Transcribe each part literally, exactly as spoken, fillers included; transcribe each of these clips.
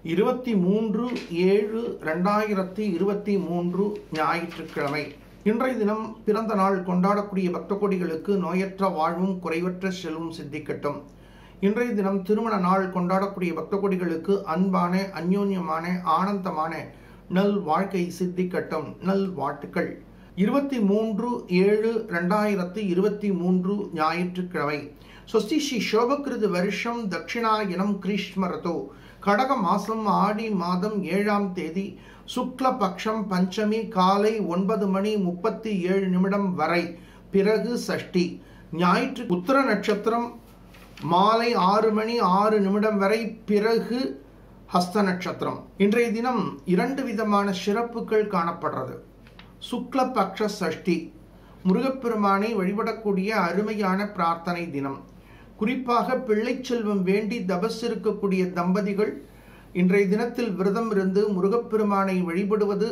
இருபத்தி மூன்று ஏழு ரெண்டாயிரத்தி இருபத்தி மூன்று ஞாயிற்றுக்கிழமை. இன்றைய தினம் பிறந்த நாள் கொண்டாடக்கூடிய பக்த கோடிகளுக்கு நோயற்ற வாழ்வும் குறைவற்ற செல்வம் சித்திக்கட்டும். இன்றைய தினம் திருமண நாள் கொண்டாடக்கூடிய பக்த கோடிகளுக்கு அன்பான அந்யோன்யமான ஆனந்தமான நல் வாழ்க்கை சித்திக்கட்டும். நல் வாழ்த்துக்கள். இருபத்தி மூன்று ஏழு ரெண்டாயிரத்தி இருபத்தி மூன்று ஞாயிற்றுக்கிழமை. ஸ்வஸ்தி ஸ்ரீ சோபகிருது வருஷம் தட்சிணாயனம் கிரீஷ்மரதோ. கடக மாசம் ஆடி மாதம் ஏழாம் தேதி சுக்ல பக்ஷம் பஞ்சமி காலை ஒன்பது மணி முப்பத்தி ஏழு நிமிடம் வரை, பிறகு சஷ்டி. ஞாயிற்று உத்திர நட்சத்திரம் மாலை ஆறு மணி ஆறு நிமிடம் வரை, பிறகு ஹஸ்த நட்சத்திரம். இன்றைய தினம் இரண்டு விதமான சிறப்புகள் காணப்படுறது. சுக்ல பக்ஷ சஷ்டி முருகப்பெருமானை வழிபடக்கூடிய அருமையான பிரார்த்தனை தினம். குறிப்பாக பிள்ளை செல்வம் வேண்டி தபஸ் இருக்கக்கூடிய தம்பதிகள் இன்றைய தினத்தில் விரதம் இருந்து முருகப்பெருமானை வழிபடுவது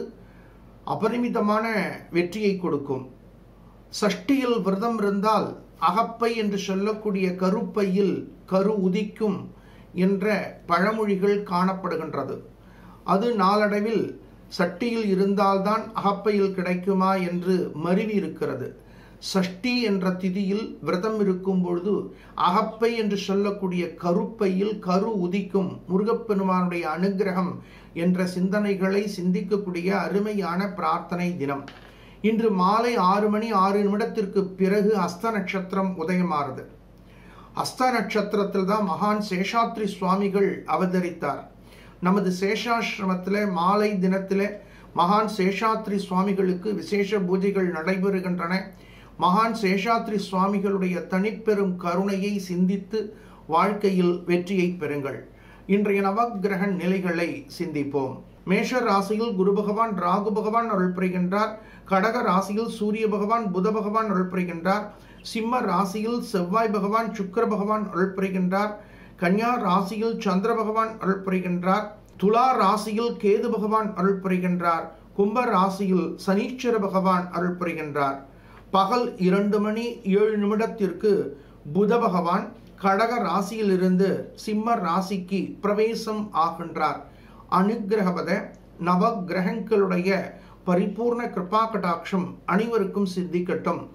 அபரிமிதமான வெற்றியை கொடுக்கும். சஷ்டியில் விரதம் இருந்தால் அகப்பை என்று சொல்லக்கூடிய கருப்பையில் கரு உதிக்கும் என்ற பழமொழிகள் காணப்படுகின்றது. அது நாளடைவில் சஷ்டியில் இருந்தால்தான் அகப்பையில் கிடைக்குமா என்று மருவி இருக்கிறது. சஷ்டி என்ற திதியில் விரதம் இருக்கும் பொழுது அகப்பை என்று சொல்லக்கூடிய கருப்பையில் கரு உதிக்கும் முருகப்பெருமானுடைய அனுகிரகம் என்ற சிந்தனைகளை சிந்திக்கக்கூடிய அருமையான பிரார்த்தனை தினம். இன்று மாலை ஆறு மணி ஆறு நிமிடத்திற்கு பிறகு ஹஸ்த நட்சத்திரம் உதயமாறுது. ஹஸ்த நட்சத்திரத்தில் தான் மகான் சேஷாத்ரி சுவாமிகள் அவதரித்தார். நமது சேஷாசிரமத்தில் மாலை தினத்தில் மகான் சேஷாத்ரி சுவாமிகளுக்கு விசேஷ பூஜைகள் நடைபெறுகின்றன. மகான் சேஷாத்ரி சுவாமிகளுடைய தனிப்பெரும் கருணையை சிந்தித்து வாழ்க்கையில் வெற்றியை பெறுங்கள். இன்றைய நவக்கிரக நிலைகளை சிந்திப்போம். மேஷ ராசியில் குரு பகவான் ராகு பகவான் அருள் புரிகின்றார். கடக ராசியில் சூரிய பகவான் புத பகவான் அருள் புரிகின்றார். சிம்ம ராசியில் செவ்வாய் பகவான் சுக்கிர பகவான் அருள் புரிகின்றார். கன்யா ராசியில் சந்திர பகவான் அருள் புரிகின்றார். துலா ராசியில் கேது பகவான் அருள் புரிகின்றார். கும்ப ராசியில் சனீஸ்வர பகவான் அருள் புரிகின்றார். பகல் இரண்டு மணி ஏழு நிமிடத்திற்கு புத பகவான் கடக ராசியிலிருந்து சிம்ம ராசிக்கு பிரவேசம் ஆகின்றார். அனுகிரகபத நவ கிரகங்களுடைய பரிபூர்ண கிருபா கடாட்சம் அனைவருக்கும் சித்திக்கட்டும்.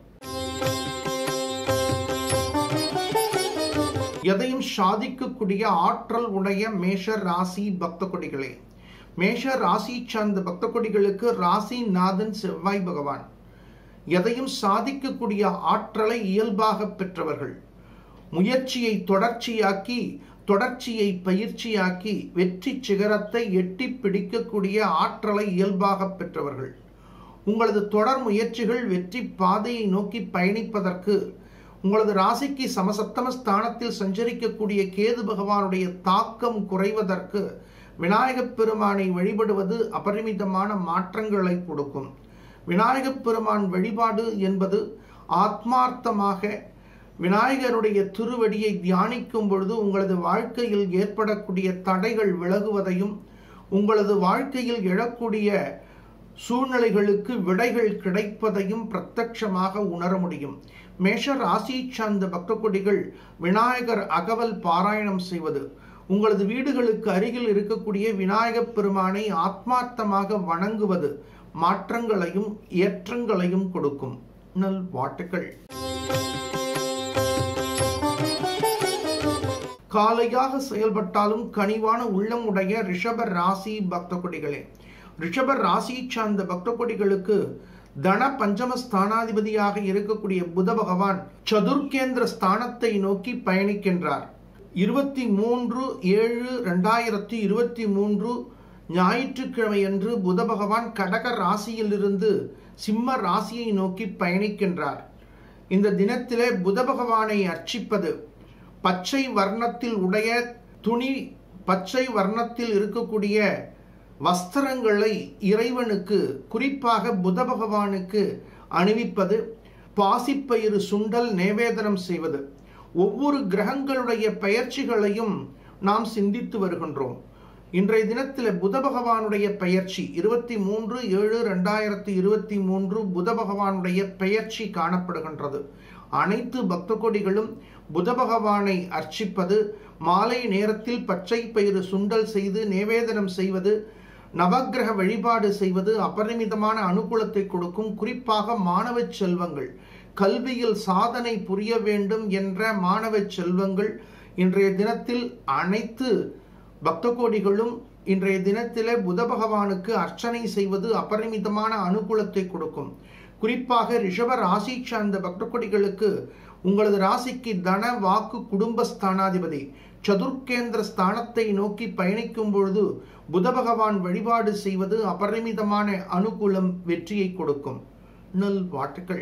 எதையும் சாதிக்கக்கூடிய ஆற்றல் உடைய மேஷ ராசி பக்த கொடிகளே, மேஷ ராசி சார்ந்த பக்த கொடிகளுக்கு ராசி நாதன் செவ்வாய் பகவான். எதையும் சாதிக்கக்கூடிய ஆற்றலை இயல்பாக பெற்றவர்கள். முயற்சியை தொடர்ச்சியாக்கி தொடர்ச்சியை பயிற்சியாக்கி வெற்றி சிகரத்தை எட்டி பிடிக்கக்கூடிய ஆற்றலை இயல்பாக பெற்றவர்கள். உங்களது தொடர் முயற்சிகள் வெற்றி பாதையை நோக்கி பயணிப்பதற்கு உங்களது ராசிக்கு சமசப்தம ஸ்தானத்தில் சஞ்சரிக்கக்கூடிய கேது பகவானுடைய தாக்கம் குறைவதற்கு விநாயகப் பெருமானை வழிபடுவது அபரிமிதமான மாற்றங்களை கொடுக்கும். விநாயகப் பெருமான் வழிபாடு என்பது ஆத்மார்த்தமாக விநாயகருடைய திருவடியை தியானிக்கும் பொழுது உங்களது வாழ்க்கையில் ஏற்படக்கூடிய தடைகள் விலகுவதையும் உங்களது வாழ்க்கையில் எழக்கூடிய சூழ்நிலைகளுக்கு விடைகள் கிடைப்பதையும் பிரத்யட்சமாக உணர முடியும். மேஷ ராசி சார்ந்த பக்த கொடிகள் விநாயகர் அகவல் பாராயணம் செய்வது, உங்களது வீடுகளுக்கு அருகில் இருக்கக்கூடிய விநாயகப் பெருமானை ஆத்மார்த்தமாக வணங்குவது மாற்றங்களையும் ஏற்றங்களையும் கொடுக்கும். நல் வாழ்த்துக்கள். காலையாக செயல்பட்டாலும் கனிவான உள்ளம் உடைய ரிஷப ராசி பக்த கொடிகளே, ரிஷப ராசி சார்ந்த பக்த கொடிகளுக்கு தன பஞ்சம ஸ்தானாதிபதியாக இருக்கக்கூடிய புத பகவான் சதுர்கேந்திர ஸ்தானத்தை நோக்கி பயணிக்கின்றார். இருபத்தி மூன்று ஏழு ரெண்டாயிரத்தி இருபத்தி மூன்று ஞாயிற்றுக்கிழமை அன்று புத பகவான் கடக ராசியிலிருந்து சிம்ம ராசியை நோக்கி பயணிக்கின்றார். இந்த தினத்திலே புத பகவானை அர்ச்சிப்பது, பச்சை வர்ணத்தில் உடைய துணி, பச்சை வர்ணத்தில் இருக்கக்கூடிய வஸ்திரங்களை இறைவனுக்கு குறிப்பாக புத பகவானுக்கு அணிவிப்பது, பாசிப்பயிறு சுண்டல் நேவேதனம் செய்வது, ஒவ்வொரு கிரகங்களுடைய பெயர்ச்சிகளையும் நாம் சிந்தித்து வருகின்றோம். இன்றைய தினத்தில் புத பகவானுடைய பெயர்ச்சி இருபத்தி மூன்று ஏழு ரெண்டாயிரத்தி இருபத்தி மூன்று புத பகவானுடைய பெயர்ச்சி காணப்படுகின்றது. அனைத்து பக்த கோடிகளும் புத பகவானை அர்ச்சிப்பது, மாலை நேரத்தில் பச்சை பயிறு சுண்டல் செய்து நேவேதனம் செய்வது, நவக்கிரக வழிபாடு செய்வது அபரிமிதமான அனுகூலத்தை கொடுக்கும். குறிப்பாக மாணவ செல்வங்கள், கல்வியில் சாதனை புரிய வேண்டும் என்ற மாணவ செல்வங்கள் இன்றைய தினத்தில் அனைத்து பக்த கோடிகளும் இன்றைய தினத்திலே புத பகவானுக்கு அர்ச்சனை செய்வது அபரிமிதமான அனுகூலத்தை கொடுக்கும். குறிப்பாக ரிஷப ராசி சார்ந்த பக்த கோடிகளுக்கு உங்களது ராசிக்கு தன வாக்கு குடும்ப ஸ்தானாதிபதி சதுர்கேந்திர ஸ்தானத்தை நோக்கி பயணிக்கும் பொழுது புத பகவான் வழிபாடு செய்வது அபரிமிதமான அனுகூலம், வெற்றியை கொடுக்கும். நல் வாழ்த்துக்கள்.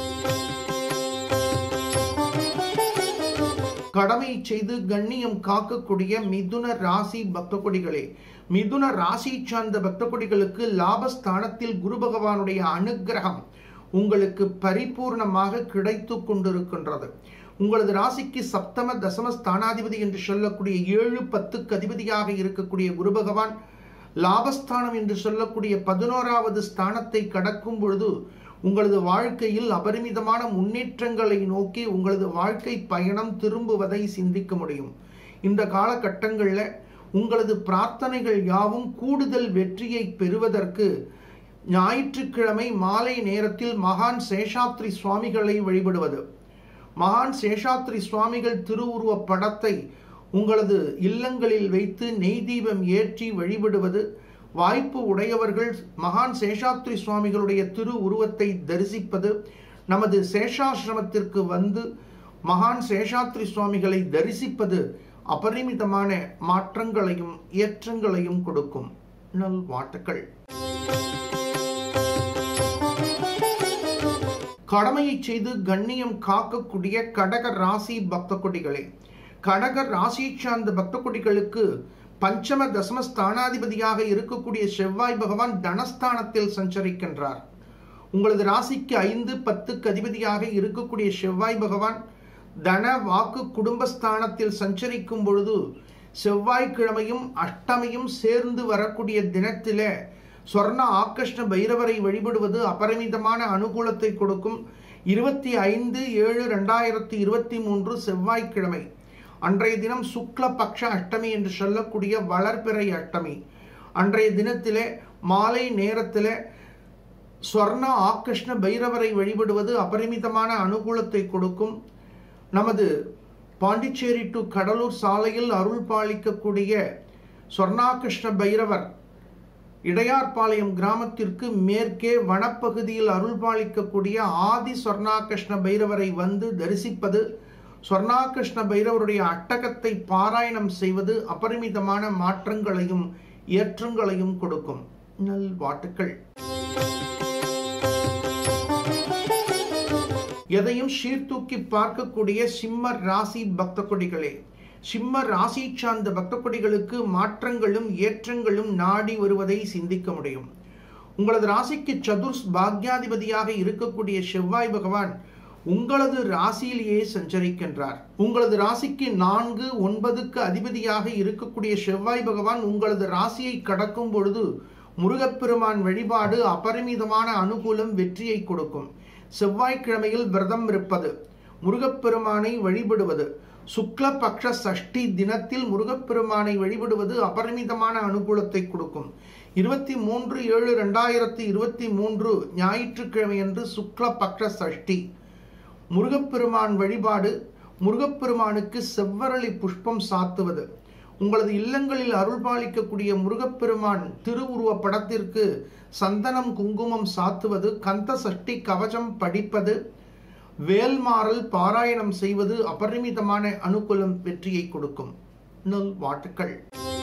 கடமை செய்து கண்ணியம் காக்கக்கூடிய மிதுன ராசி பக்த கொடிகளே, மிதுன ராசி சார்ந்த பக்த கொடிகளுக்கு லாபஸ்தானத்தில் குரு பகவானுடைய அனுகிரகம் உங்களுக்கு பரிபூர்ணமாக கிடைத்து கொண்டிருக்கின்றது. உங்களது ராசிக்கு சப்தம தசம ஸ்தானாதிபதி என்று சொல்லக்கூடிய ஏழு பத்துக்கு அதிபதியாக இருக்கக்கூடிய குரு பகவான் லாபஸ்தானம் என்று சொல்லக்கூடிய பதினோராவது ஸ்தானத்தை கடக்கும் பொழுது உங்களது வாழ்க்கையில் அபரிமிதமான முன்னேற்றங்களை நோக்கி உங்களது வாழ்க்கை பயணம் திரும்புவதை சிந்திக்க முடியும். இந்த காலகட்டங்களில் உங்களது பிரார்த்தனைகள் யாவும் கூடுதல் வெற்றியை பெறுவதற்கு ஞாயிற்றுக்கிழமை மாலை நேரத்தில் மகான் சேஷாத்ரி சுவாமிகளை வழிபடுவது, மகான் சேஷாத்ரி சுவாமிகள் திருவுருவ படத்தை உங்களது இல்லங்களில் வைத்து நெய் தீபம் ஏற்றி வழிபடுவது, வாய்ப்பு உடையவர்கள் மகான் சேஷாத்ரி சுவாமிகளுடைய திரு உருவத்தை தரிசிப்பது, நமது சேஷாசிரமத்திற்கு வந்து மகான் சேஷாத்ரி சுவாமிகளை தரிசிப்பது அபரிமிதமான மாற்றங்களையும் ஏற்றங்களையும் கொடுக்கும். நல் வாழ்த்துக்கள். கடமையை செய்து கண்ணியம் காக்கக்கூடிய கடக ராசி பக்த கொடிகளே, கடக ராசி சார்ந்த பக்த கொடிகளுக்கு பஞ்சம தசம ஸ்தானாதிபதியாக இருக்கக்கூடிய செவ்வாய் பகவான் தனஸ்தானத்தில் சஞ்சரிக்கின்றார். உங்களது ராசிக்கு ஐந்து பத்துக்கு அதிபதியாக இருக்கக்கூடிய செவ்வாய் பகவான் தன வாக்கு குடும்பஸ்தானத்தில் சஞ்சரிக்கும் பொழுது செவ்வாய்க்கிழமையும் அஷ்டமியும் சேர்ந்து வரக்கூடிய தினத்திலே சொர்ண ஆகர்ஷ்ண பைரவரை வழிபடுவது அபரிமிதமான அனுகூலத்தை கொடுக்கும். இருபத்தி ஐந்து ஏழு ரெண்டாயிரத்தி இருபத்தி மூன்று செவ்வாய்க்கிழமை அன்றைய தினம் சுக்ல பக்ஷ அஷ்டமி என்று சொல்லக்கூடிய வளர்பிறை அஷ்டமி. அன்றைய தினத்திலே மாலை நேரத்திலே ஸ்வர்ண ஆகர்ஷ்ண பைரவரை வழிபடுவது அபரிமிதமான அனுகூலத்தை கொடுக்கும். நமது பாண்டிச்சேரி டு கடலூர் சாலையில் அருள் பாலிக்கக்கூடிய ஸ்வர்ணாகிருஷ்ண பைரவர் இடையார்பாளையம் கிராமத்திற்கு மேற்கே வனப்பகுதியில் அருள் பாலிக்கக்கூடிய ஆதி ஸ்வர்ணாகிருஷ்ண பைரவரை வந்து தரிசிப்பது, ஸ்வர்ணாகிருஷ்ண பைரவருடைய அட்டகத்தை பாராயணம் செய்வது அபரிமிதமான மாற்றங்களையும் ஏற்றங்களையும் கொடுக்கும். நல் வாழ்த்துக்கள். எதையும் சீர்தூக்கி பார்க்கக்கூடிய சிம்ம ராசி பக்த கொடிகளே, சிம்ம ராசி சார்ந்த பக்த கொடிகளுக்கு மாற்றங்களும் ஏற்றங்களும் நாடி வருவதை சிந்திக்க முடியும். உங்களது ராசிக்கு சதுர்ஸ் பாக்யாதிபதியாக இருக்கக்கூடிய செவ்வாய் பகவான் உங்களது ராசியிலேயே சஞ்சரிக்கின்றார். உங்களது ராசிக்கு நான்கு ஒன்பதுக்கு அதிபதியாக இருக்கக்கூடிய செவ்வாய் பகவான் உங்களது ராசியை கடக்கும் பொழுது முருகப்பெருமான் வழிபாடு அபரிமிதமான அனுகூலம், வெற்றியை கொடுக்கும். செவ்வாய்க்கிழமையில் விரதம் இருப்பது, முருகப்பெருமானை வழிபடுவது, சுக்ல பக்ஷ சஷ்டி தினத்தில் முருகப்பெருமானை வழிபடுவது அபரிமிதமான அனுகூலத்தை கொடுக்கும். இருபத்தி மூன்று ஏழு ரெண்டாயிரத்தி இருபத்தி மூன்று ஞாயிற்றுக்கிழமை அன்று சுக்ல பக்ஷ சஷ்டி முருகப்பெருமான் வழிபாடு, முருகப்பெருமானுக்கு செவ்வரளி புஷ்பம் சாத்துவது, உங்களது இல்லங்களில் அருள் பாலிக்கக்கூடிய முருகப்பெருமான் திருவுருவ படத்திற்கு சந்தனம் குங்குமம் சாத்துவது, கந்த சஷ்டி கவசம் படிப்பது, வேல்மாறல் பாராயணம் செய்வது அபரிமிதமான அனுகூலம், வெற்றியை கொடுக்கும். நல் வாழ்த்துக்கள்.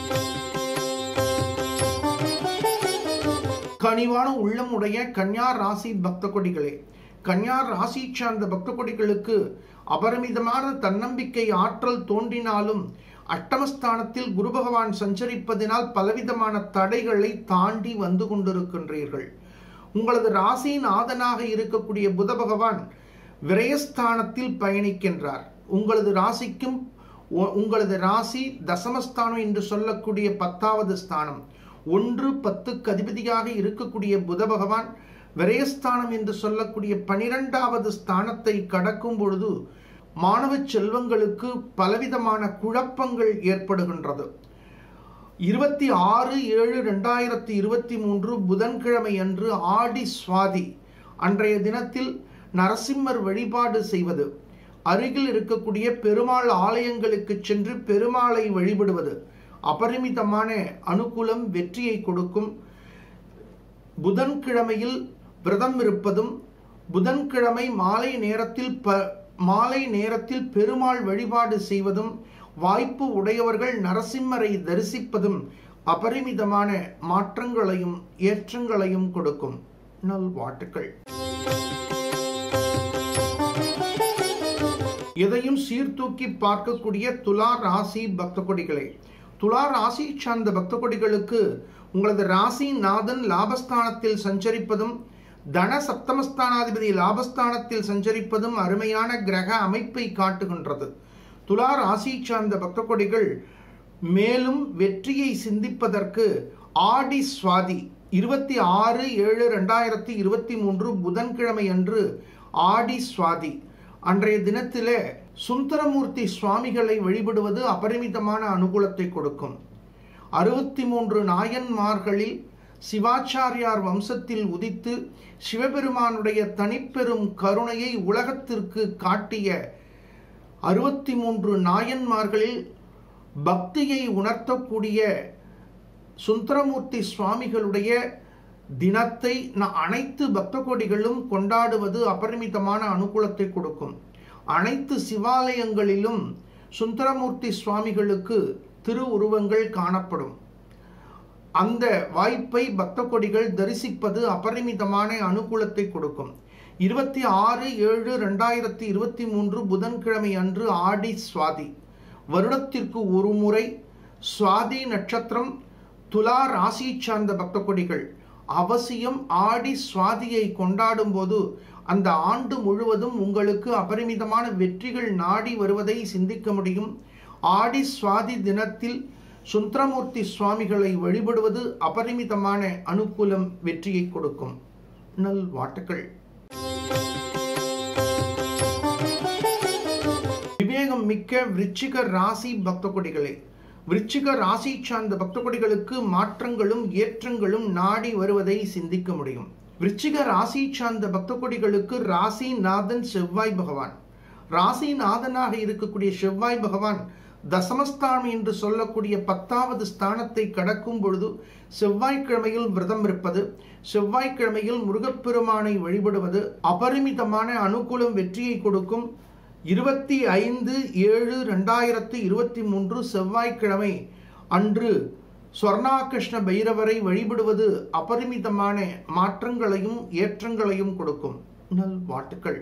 கனிவான உள்ளம் உடைய கன்யா ராசி பக்த கொடிகளே, கன்யா ராசி சார்ந்த பக்த கொடிகளுக்கு அபரிமிதமான தன்னம்பிக்கை ஆற்றல் தோன்றினாலும் அஷ்டமஸ்தானத்தில் குரு பகவான் சஞ்சரிப்பதினால் பலவிதமான தடைகளை தாண்டி வந்து கொண்டிருக்கின்றீர்கள். உங்களது ராசியின் ஆதனாக இருக்கக்கூடிய புத பகவான் விரயஸ்தானத்தில் பயணிக்கின்றார். உங்களது ராசிக்கும் உங்களது ராசி தசமஸ்தானம் என்று சொல்லக்கூடிய பத்தாவது ஸ்தானம், ஒன்று பத்துக்கு அதிபதியாக இருக்கக்கூடிய புத பகவான் விரயஸ்தானம் என்று சொல்லக்கூடிய பனிரெண்டாவது ஸ்தானத்தை கடக்கும் பொழுது மாணவ செல்வங்களுக்கு பலவிதமான குழப்பங்கள் ஏற்படுகின்றது. இருபத்தி ஆறு ஏழு ரெண்டாயிரத்தி இருபத்தி மூன்று புதன்கிழமை அன்று ஆடி சுவாதி அன்றைய தினத்தில் நரசிம்மர் வழிபாடு செய்வது, அருகில் இருக்கக்கூடிய பெருமாள் ஆலயங்களுக்கு சென்று பெருமாளை வழிபடுவது அபரிமிதமான அனுகூலம், வெற்றியை கொடுக்கும். புதன்கிழமையில் விரதம் இருப்பதும், புதன்கிழமை மாலை நேரத்தில் ப மாலை நேரத்தில் பெருமாள் வழிபாடு செய்வதும், வாய்ப்பு உடையவர்கள் நரசிம்மரை தரிசிப்பதும் அபரிமிதமான மாற்றங்களையும் ஏற்றங்களையும் கொடுக்கும். நல்வாழ்த்துக்கள். எதையும் சீர்தூக்கி பார்க்கக்கூடிய துலா ராசி பக்த கொடிகளே, துலா ராசி சார்ந்த பக்த கொடிகளுக்கு உங்களது ராசி நாதன் லாபஸ்தானத்தில் சஞ்சரிப்பதும், தன சப்தமஸ்தானாதிபதி லாபஸ்தானத்தில் சஞ்சரிப்பதும் அருமையான கிரக அமைப்பை காட்டுகின்றது. துலா ராசி சார்ந்த பக்த கொடிகள் மேலும் வெற்றியை சிந்திப்பதற்கு ஆடி சுவாதி இருபத்தி ஆறு ஏழு ரெண்டாயிரத்தி இருபத்தி மூன்று புதன்கிழமை அன்று ஆடி சுவாதி அன்றைய தினத்திலே சுந்தரமூர்த்தி சுவாமிகளை வழிபடுவது அபரிமிதமான அனுகூலத்தை கொடுக்கும். அறுபத்தி மூன்று நாயன்மார்களில் சிவாச்சாரியார் வம்சத்தில் உதித்து சிவபெருமானுடைய தனிப்பெரும் கருணையை உலகத்திற்கு காட்டிய அறுபத்தி மூன்று நாயன்மார்களில் பக்தியை உணர்த்தக்கூடிய சுந்தரமூர்த்தி சுவாமிகளுடைய தினத்தை அனைத்து பக்த கோடிகளும் கொண்டாடுவது அபரிமிதமான அனுகூலத்தை கொடுக்கும். அனைத்து சிவாலயங்களிலும் சுந்தரமூர்த்தி சுவாமிகளுக்கு திருவுருவங்கள் காணப்படும். அந்த வாய்ப்பை பக்த கொடிகள் தரிசிப்பது அபரிமிதமான அனுகூலத்தை கொடுக்கும். இருபத்தி ஆறு ஏழு ரெண்டாயிரத்தி இருபத்தி மூன்று புதன்கிழமை அன்று ஆடி சுவாதி, வருடத்திற்கு ஒரு முறை சுவாதி நட்சத்திரம் துலா ராசி சார்ந்த பக்த கொடிகள் அவசியம் ஆடி சுவாதியை கொண்டாடும் போது அந்த ஆண்டு முழுவதும் உங்களுக்கு அபரிமிதமான வெற்றிகள் நாடி வருவதை சிந்திக்க முடியும். ஆடி சுவாதி தினத்தில் சுந்தரமூர்த்தி சுவாமிகளை வழிபடுவது அபரிமிதமான அனுகூலம், வெற்றியை கொடுக்கும். நல்வாழ்த்துக்கள். விவேகம் மிக்க விருச்சிக ராசி பக்த கொடிகளே, விருச்சிக ராசி சார்ந்த பக்த கொடிகளுக்கு மாற்றங்களும் ஏற்றங்களும் நாடி வருவதை சிந்திக்க முடியும். விருச்சிக ராசி சார்ந்த பக்த கொடிகளுக்கு ராசி நாதன் செவ்வாய் பகவான். ராசி நாதனாக இருக்கக்கூடிய செவ்வாய் பகவான் தசமஸ்தானம் என்று சொல்லக்கூடிய பத்தாவது ஸ்தானத்தை கடக்கும் பொழுது செவ்வாய்க்கிழமையில் விரதம் இருப்பது, செவ்வாய்க்கிழமையில் முருகப்பெருமானை வழிபடுவது அபரிமிதமான அனுகூலம், வெற்றியை கொடுக்கும். இருபத்தி ஐந்து ஏழு ரெண்டாயிரத்தி இருபத்தி மூன்று செவ்வாய்க்கிழமை அன்று ஸ்வர்ணாகிருஷ்ண பைரவரை வழிபடுவது அபரிமிதமான மாற்றங்களையும் ஏற்றங்களையும் கொடுக்கும். நல்வாழ்த்துக்கள்.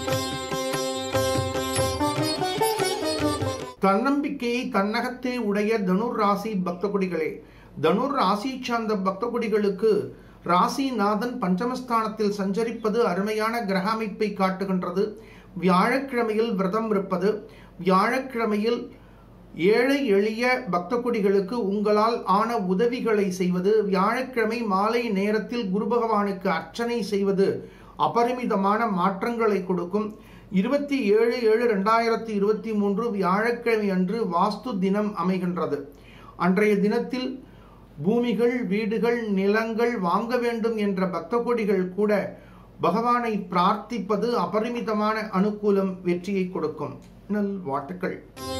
தன்னம்பிக்கையை தன்னகத்தே உடைய தனுர் ராசி பக்த கொடிகளே, தனுர் ராசி சார்ந்த பக்த கொடிகளுக்கு ராசிநாதன் பஞ்சமஸ்தானத்தில் சஞ்சரிப்பது அருமையான கிரக அமைப்பை காட்டுகின்றது. வியாழக்கிழமையில் விரதம் இருப்பது, வியாழக்கிழமையில் ஏழை எளிய பக்த கொடிகளுக்கு உங்களால் ஆன உதவிகளை செய்வது, வியாழக்கிழமை மாலை நேரத்தில் குரு பகவானுக்கு அர்ச்சனை செய்வது அபரிமிதமான மாற்றங்களை கொடுக்கும். இருபத்தி ஏழு ஏழு ரெண்டாயிரத்தி இருபத்தி மூன்று வியாழக்கிழமை அன்று வாஸ்து தினம் அமைகின்றது. அன்றைய தினத்தில் பூமிகள், வீடுகள், நிலங்கள் வாங்க வேண்டும் என்ற பக்த கோடிகள் கூட பகவானை பிரார்த்திப்பது அபரிமிதமான அனுகூலம், வெற்றியை கொடுக்கும். நல்வாழ்த்துக்கள்.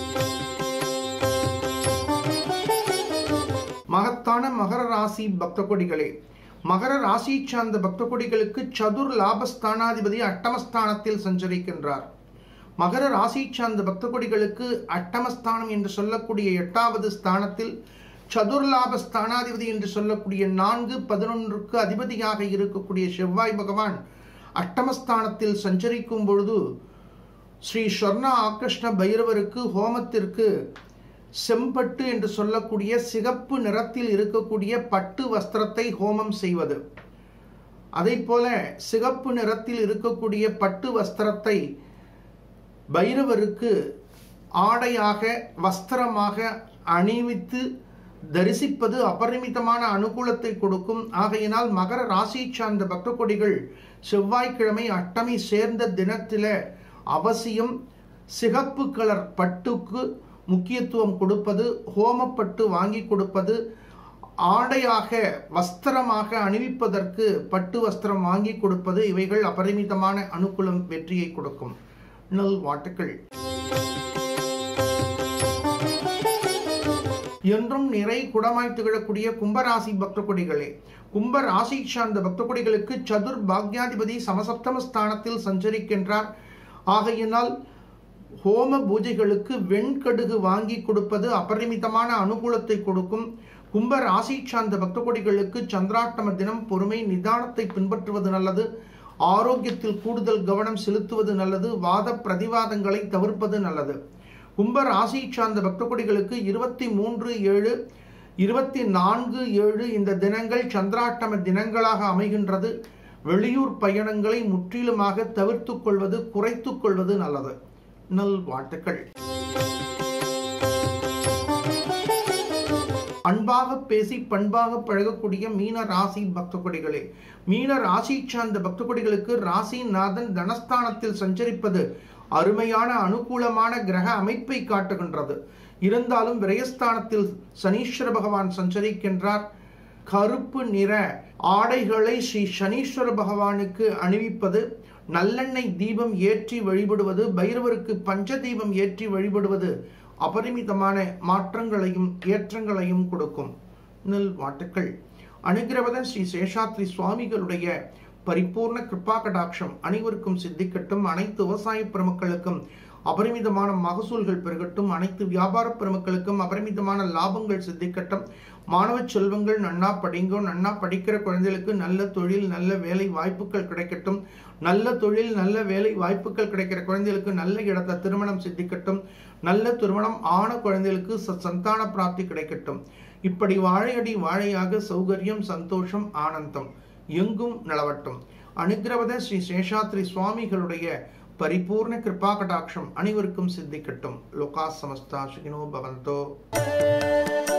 மகத்தான மகர ராசி பக்த கொடிகளே, மகர ராசி சார்ந்த பக்த கொடிகளுக்கு சதுர் லாபஸ்தானாதிபதி அட்டமஸ்தானத்தில் சஞ்சரிக்கின்றார். மகர ராசி சார்ந்த பக்த கொடிகளுக்கு அட்டமஸ்தானம் என்று சொல்லக்கூடிய எட்டாவது ஸ்தானத்தில் சதுர் லாபஸ்தானாதிபதி என்று சொல்லக்கூடிய நான்கு பதினொன்றுக்கு அதிபதியாக இருக்கக்கூடிய செவ்வாய் பகவான் அட்டமஸ்தானத்தில் சஞ்சரிக்கும் பொழுது ஸ்ரீ ஸ்வர்ண ஆகிருஷ்ண பைரவருக்கு ஹோமத்திற்கு செம்பட்டு என்று சொல்லக்கூடிய சிகப்பு நிறத்தில் இருக்கக்கூடிய பட்டு வஸ்திரத்தை ஹோமம் செய்வது, அதை போல சிகப்பு நிறத்தில் இருக்கக்கூடிய பட்டு வஸ்திரத்தை பைரவருக்கு ஆடையாக வஸ்திரமாக அணிவித்து தரிசிப்பது அபரிமிதமான அனுகூலத்தை கொடுக்கும். ஆகையினால் மகர ராசி சார்ந்த பக்த கொடிகள் செவ்வாய்க்கிழமை அஷ்டமி சேர்ந்த தினத்தில அவசியம் சிகப்பு கலர் பட்டுக்கு முக்கியத்துவம் கொடுப்பது, ஹோமப்பட்டு வாங்கி கொடுப்பது, ஆடையாக வஸ்திரமாக அணிவிப்பதற்கு பட்டு வஸ்திரம் வாங்கி கொடுப்பது, இவைகள் அபரிமிதமான அனுகூலம் வெற்றியை கொடுக்கும். நல் வாழ்த்துக்கள். என்றும் நிறை குடமாய் திகழக்கூடிய கும்பராசி பக்த கொடிகளே, கும்ப ராசி சார்ந்த பக்த கொடிகளுக்கு சதுர் பாக்யாதிபதி சமசப்தம ஸ்தானத்தில் சஞ்சரிக்கின்றார். ஆகையினால் ஹோம பூஜைகளுக்கு வெண்கடுகு வாங்கி கொடுப்பது அபரிமிதமான அனுகூலத்தை கொடுக்கும். கும்ப ராசி சார்ந்த பக்த கொடிகளுக்கு சந்திராஷ்டம தினம் பொறுமை நிதானத்தை பின்பற்றுவது நல்லது. ஆரோக்கியத்தில் கூடுதல் கவனம் செலுத்துவது நல்லது. வாத பிரதிவாதங்களை தவிர்ப்பது நல்லது. கும்ப ராசி சார்ந்த பக்த கொடிகளுக்கு இருபத்தி மூன்று ஏழு இருபத்தி நான்கு ஏழு இந்த தினங்கள் சந்திராஷ்டம தினங்களாக அமைகின்றது. வெளியூர் பயணங்களை முற்றிலுமாக தவிர்த்து கொள்வது, குறைத்து கொள்வது நல்லது. நல் வாழ்த்துக்கள். அன்பாக பேசி பண்பாக பழகக்கூடிய மீன ராசி பக்த கொடிகளே, மீன ராசி சார்ந்த பக்த கொடிகளுக்கு ராசிநாதன் தனஸ்தானத்தில் சஞ்சரிப்பது அருமையான அனுகூலமான கிரக அமைப்பை காட்டுகின்றது. இருந்தாலும் விரயஸ்தானத்தில் சனீஸ்வர பகவான் சஞ்சரிக்கின்றார். கருப்பு நிற ஆடைகளை ஸ்ரீ சனீஸ்வர பகவானுக்கு அணிவிப்பது, நல்லெண்ணெய் தீபம் ஏற்றி வழிபடுவது, பைரவருக்கு பஞ்ச தீபம் ஏற்றி வழிபடுவது அபரிமிதமான மாற்றங்களையும் ஏற்றங்களையும் கொடுக்கும். நல் வாழ்த்துக்கள். அனுகிரவதன் ஸ்ரீ சேஷாத்ரி சுவாமிகளுடைய பரிபூர்ண கிருபா கடாட்சம் அனைவருக்கும் சித்திக்கட்டும். அனைத்து விவசாய பெருமக்களுக்கும் அபரிமிதமான மகசூல்கள் பெருகட்டும். அனைத்து வியாபார பெருமக்களுக்கும் அபரிமிதமான லாபங்கள் சித்திக்கட்டும். மாணவ செல்வங்கள் நன்னா படிங்கோ. நன்னா படிக்கிற குழந்தைகளுக்கு நல்ல தொழில் நல்ல வேலை வாய்ப்புகள் கிடைக்கட்டும். நல்ல தொழில் நல்ல வேலை வாய்ப்புகள் கிடைக்கிற குழந்தைகளுக்கு நல்ல இடத்த திருமணம் சித்திக்கட்டும். நல்ல திருமணம் ஆன குழந்தைகளுக்கு சந்தான பிராப்தி கிடைக்கட்டும். இப்படி வாழையடி வாழையாக சௌகரியம் சந்தோஷம் ஆனந்தம் எங்கும் நிலவட்டும். அனுகிரவத ஸ்ரீ சேஷாத்ரி சுவாமிகளுடைய பரிபூர்ண கிருபா கடாட்சம் அனைவருக்கும் சித்திக்கட்டும். லோகா சமஸ்தா சுகினோ பவந்தோ.